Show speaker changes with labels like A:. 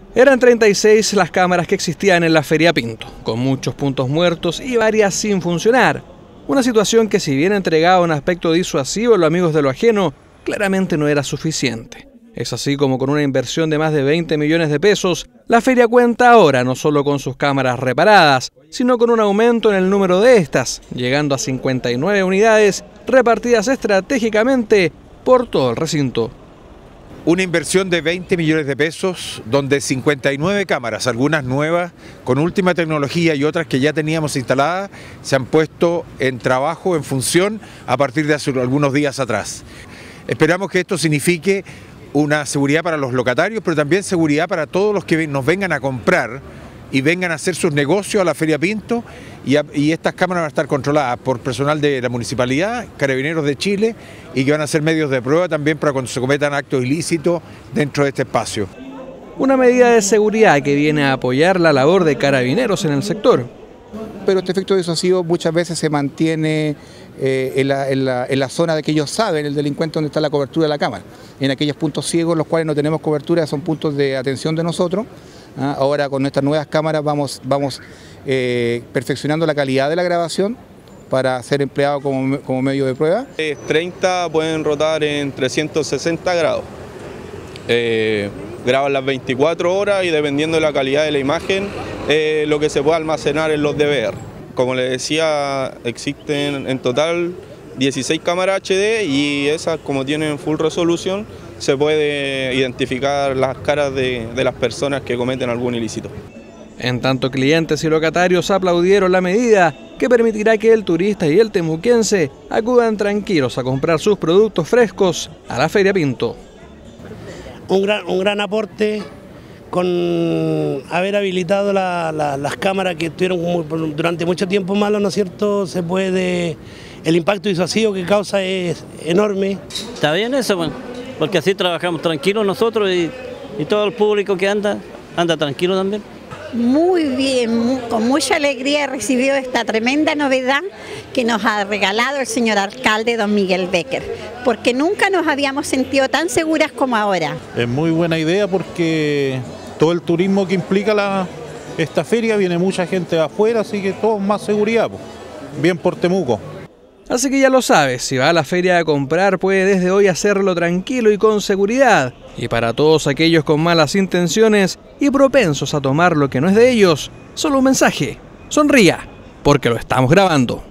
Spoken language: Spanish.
A: Eran 36 las cámaras que existían en la Feria Pinto, con muchos puntos muertos y varias sin funcionar. Una situación que, si bien entregaba un aspecto disuasivo a los amigos de lo ajeno, claramente no era suficiente. Es así como con una inversión de más de 20 millones de pesos, la feria cuenta ahora no solo con sus cámaras reparadas, sino con un aumento en el número de estas, llegando a 59 unidades repartidas estratégicamente por todo el recinto.
B: Una inversión de 20 millones de pesos, donde 59 cámaras, algunas nuevas, con última tecnología y otras que ya teníamos instaladas, se han puesto en trabajo, en función, a partir de hace algunos días atrás. Esperamos que esto signifique una seguridad para los locatarios, pero también seguridad para todos los que nos vengan a comprar y vengan a hacer sus negocios a la Feria Pinto, y estas cámaras van a estar controladas por personal de la Municipalidad, Carabineros de Chile, y que van a ser medios de prueba también para cuando se cometan actos ilícitos dentro de este espacio.
A: Una medida de seguridad que viene a apoyar la labor de Carabineros en el sector.
C: Pero este efecto disuasivo muchas veces se mantiene en la zona de que ellos saben, el delincuente, donde está la cobertura de la cámara. En aquellos puntos ciegos, los cuales no tenemos cobertura, son puntos de atención de nosotros. Ahora con nuestras nuevas cámaras vamos perfeccionando la calidad de la grabación para ser empleado como medio de prueba.
D: 30 pueden rotar en 360 grados. Graban las 24 horas y dependiendo de la calidad de la imagen, lo que se puede almacenar en los DVR. Como les decía, existen en total 16 cámaras HD y esas, como tienen full resolución, se puede identificar las caras de las personas que cometen algún ilícito.
A: En tanto, clientes y locatarios aplaudieron la medida, que permitirá que el turista y el temuquense acudan tranquilos a comprar sus productos frescos a la Feria Pinto.
E: Un gran aporte con haber habilitado las cámaras que estuvieron durante mucho tiempo malas, ¿no es cierto? El impacto disuasivo que causa es enorme.
F: Está bien eso, bueno, porque así trabajamos tranquilos nosotros y todo el público que anda tranquilo también.
G: Muy bien, con mucha alegría he recibido esta tremenda novedad que nos ha regalado el señor alcalde don Miguel Becker, porque nunca nos habíamos sentido tan seguras como ahora.
H: Es muy buena idea porque todo el turismo que implica esta feria, viene mucha gente de afuera, así que todo más seguridad, bien por Temuco.
A: Así que ya lo sabes, si va a la feria a comprar puede desde hoy hacerlo tranquilo y con seguridad. Y para todos aquellos con malas intenciones y propensos a tomar lo que no es de ellos, solo un mensaje: sonría, porque lo estamos grabando.